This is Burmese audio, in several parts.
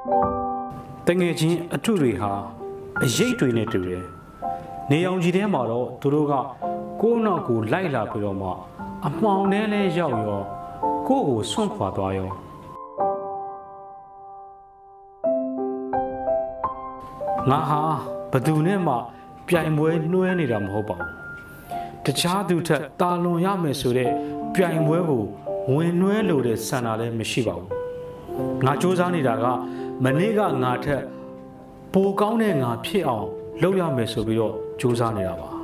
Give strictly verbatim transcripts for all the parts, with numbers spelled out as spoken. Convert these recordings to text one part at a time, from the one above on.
တငယ်ချင်းအထုတွေဟာအရေးတွေနဲ့တူတယ်နေအောင်ကြီးထဲမှာတော့သူတို့ကကိုယ့်နောက်ကိုလိုက်လာပြီးတော့မှအမှောင်ထဲလဲရောက်ရောကိုယ့်ကိုဆွန့်ခွာသွားရောငါဟာဘသူနဲ့မှပြိုင်ပွဲနှွှဲနေတာမဟုတ်ပါဘူးတခြားသူထက်တာလွန်ရမယ်ဆိုတဲ့ပြိုင်ပွဲကိုဝင်နှွှဲလို့တဲ့ဆန္ဒလည်းမရှိပါဘူးငါစူးစမ်းနေတာကမနေ့ကငါထက်ပိုကောင်းတဲ့ငါဖြစ်အောင်လုပ်ရမယ်ဆိုပြီးတော့စူးစမ်းနေတာပါ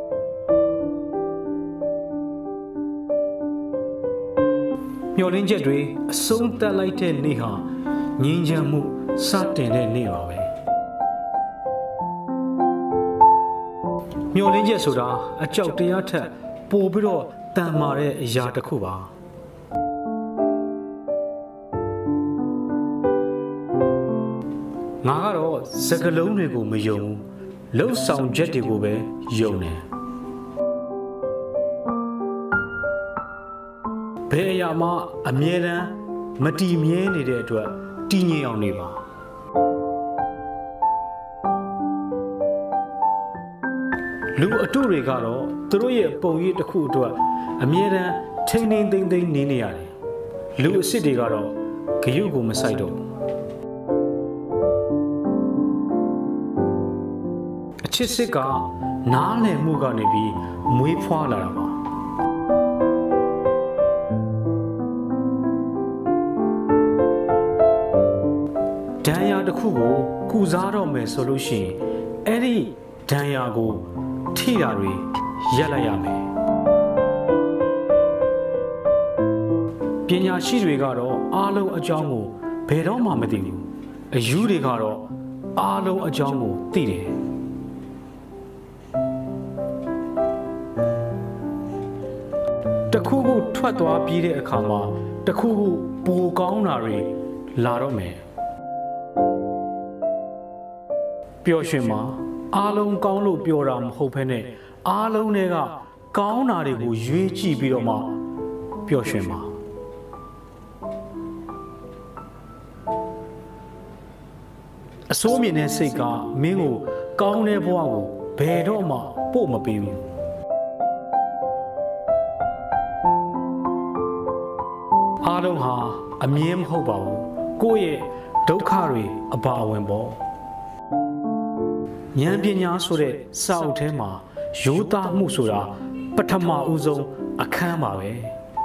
မျှော်လင့်ချက်တွေအဆုံးသတ်လိုက်တဲ့နေ့ဟာငြိမ်းချမ်းမှုစတင်တဲ့နေ့ပါပဲမျှော်လင့်ချက်ဆိုတာအကြောက်တရားထက်ပိုပြီးတော့တန်မာတဲ့အရာတစ်ခုပါငါကတော့စကားလုံးတွေကိုမယုံဘူးလှုပ်ဆောင်ချက်တွေကိုပဲယုံတယ်ဘယ်အရာမှအမြဲတမ်းမတည်မြဲနေတဲ့အတွက်တည်ငြိမ်အောင်နေပါလူအတုတွေကတော့သူတို့ရဲ့ပုံရိပ်တစ်ခုအတွက်အမြဲတမ်းထိန်းထိန်းသိမ်းသိမ်းနေနေရတယ်လူအစ်စ်တွေကတော့ဂရုကိုမစိုက်တော့အချစ်စစ်ကနားလည်မှုကနေပြီးမွေးဖွားလာတာပါဒဏ်ရာတစ်ခုကိုကုစားတော့မယ်ဆိုလို့ရှိရင်အဲ့ဒီဒဏ်ရာကိုထိတာတွေရက်လိုက်ရမယ်ပညာရှိတွေကတော့အားလုံးအကြောင်းကိုဘယ်တော့မှမသိဘူးအယူတွေကတော့အားလုံးအကြောင်းကိုသိတယ်တခုခုထွက်သွားပြီးတဲ့အခါမှာတခုခုပိုကောင်းတာတွေလာတော့မယ်ပျော်ရွှင်မှာအားလုံးကောင်းလို့ပြောတာမဟုတ်ဘဲနဲ့အားလုံးတွေကကောင်းတာတွေကိုရွေးကြည့်ပြီးတော့မှပျော်ရွှင်မှာအစိုးမြင်တဲ့စိတ်ကမင်းကိုကောင်းတဲ့ဘဝကိုဘယ်တော့မှပို့မပေးဘူးအားလုံးဟာအမြင်မဟုတ်ပါဘူးကိုယ့်ရဲ့ဒုက္ခတွေအပါအဝင်ပေါ့ဉာဏ်ပညာဆိုတဲ့စာအုပ်ထဲမှာရိုးသားမှုဆိုတာပထမဦးဆုံးအခန်းပါပဲ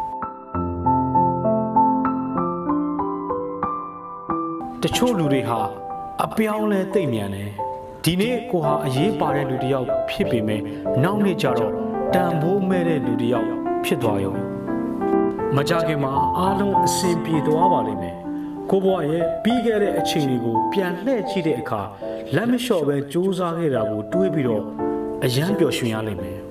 တချို့လူတွေဟာအပြောင်းလဲသိမ့်မြန်တယ်ဒီနေ့ကိုဟာအရေးပါတဲ့လူတစ်ယောက်ဖြစ်ပေမဲ့နောက်နေ့ကျတော့တန်ဖိုးမဲ့တဲ့လူတစ်ယောက်ဖြစ်သွားရောမကြခင်မှာအားလုံးအဆင်ပြေသွားပါလိမ့်မယ်ကိုဘွားရဲ့ပြီးခဲ့တဲ့အချိန်တွေကိုပြန်လှည့်ကြည့်တဲ့အခါလက်မလျှော့ပဲစူးစမ်းခဲ့တာကိုတွေးပြီးတော့အယမ်းပျော်ရွှင်ရလိမ့်မယ်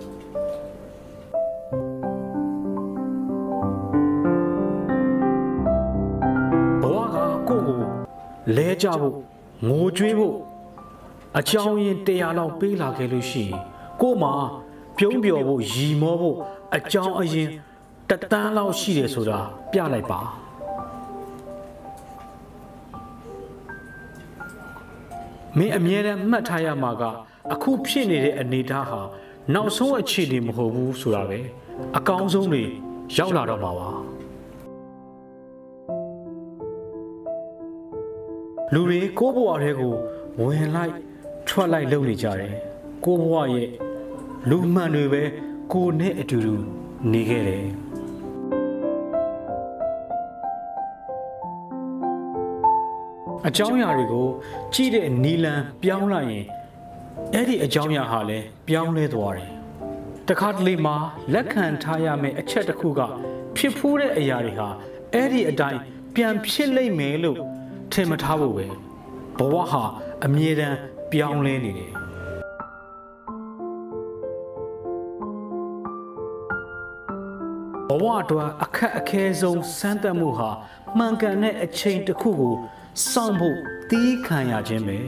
ဘဝကကိုယ့်ကိုလဲကြဖို့ငိုကြွေးဖို့အကြောင်းရင်းတရားလောက်ပေးလာခဲ့လို့ရှိရင်ကို့မှာပြုံးပျော်ဖို့ရီမောဖို့အကြောင်းအရင်းတတန်းလောက်ရှိတယ်ဆိုတာပြလိုက်ပါမင်းအမြဲတမ်းမှတ်ထားရမှာကအခုဖြစ်နေတဲ့အနေအထားဟာနောက်ဆုံးအခြေအနေမဟုတ်ဘူးဆိုတာပဲအကောင်းဆုံးတွေရောက်လာတော့မှာပါလူတွေကိုယ့်ဘဝတွေကိုဝင်လိုက်ထွက်လိုက်လုပ်နေကြတယ်ကိုယ့်ဘဝရဲ့လူမှန်တွေပဲကိုယ်နဲ့အတူတူနေခဲ့တယ်အကြောင်းအရာတွေကိုကြည့်တဲ့နီလန်ပြောင်းလိုက်ရင်အဲ့ဒီအကြောင်းအရာဟာလည်းပြောင်းလဲသွားတယ်တခါတလေမှာလက်ခံထားရမယ့်အချက်တစ်ခုကဖြစ်ဖူးတဲ့အရာတွေဟာအဲ့ဒီအတိုင်းပြန်ဖြစ်လိမ့်မယ်လို့ထင်မထားဖို့ပဲဘဝဟာအမြဲတမ်းပြောင်းလဲနေတယ်ဘဝအတွက်အခက်အခဲဆုံးစမ်းသပ်မှုဟာမှန်ကန်တဲ့အချိန်တစ်ခုကိုစောင့်ဖို့တီးခံရခြင်းပဲ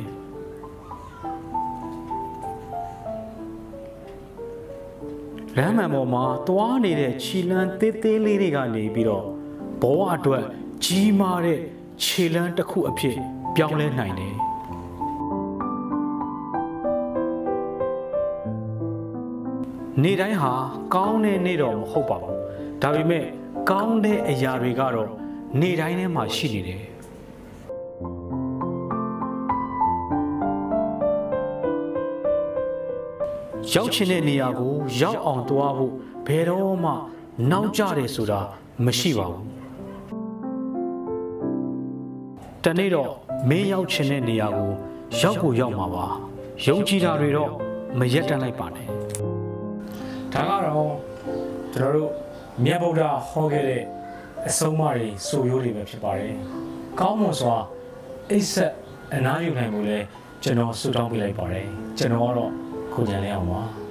လမ်းမှန်ပေါ်မှာသွားနေတဲ့ခြေလမ်းသေးသေးလေးတွေကနေပြီးတော့ဘဝအတွက်ကြီးမားတဲ့ခြေလမ်းတစ်ခုအဖြစ်ပြောင်းလဲနိုင်တယ်နေ့တိုင်းဟာကောင်းတဲ့နေ့တော့မဟုတ်ပါဘူးဒါပေမဲ့ကောင်းတဲ့အရာတွေကတော့နေ့တိုင်းထဲမှာရှိနေတယ်ရောက်ချင်တဲ့နေရာကိုရောက်အောင်သွားဖို့ဘယ်တော့မှနောက်ကျတယ်ဆိုတာမရှိပါဘူးတနေ့တော့မင်းရောက်ချင်တဲ့နေရာကိုရောက်ကိုရောက်မှာပါယုံကြည်တာတွေတော့မရက်တမ်းလိုက်ပါနဲ့ဒါကတော့ကျွန်တော်တို့မြတ်ဗုဒ္ဓဟောခဲ့တဲ့အဆုံးအမတွေဆိုရိုးတွေပဲဖြစ်ပါတယ်ကောင်းမွန်စွာအိပ်ဆက်အနားယူနိုင်ဖို့လဲကျွန်တော်ဆုတောင်းပေးလိုက်ပါတယ်ကျွန်တော်ကတော့ခုညံလဲအောင်ပါ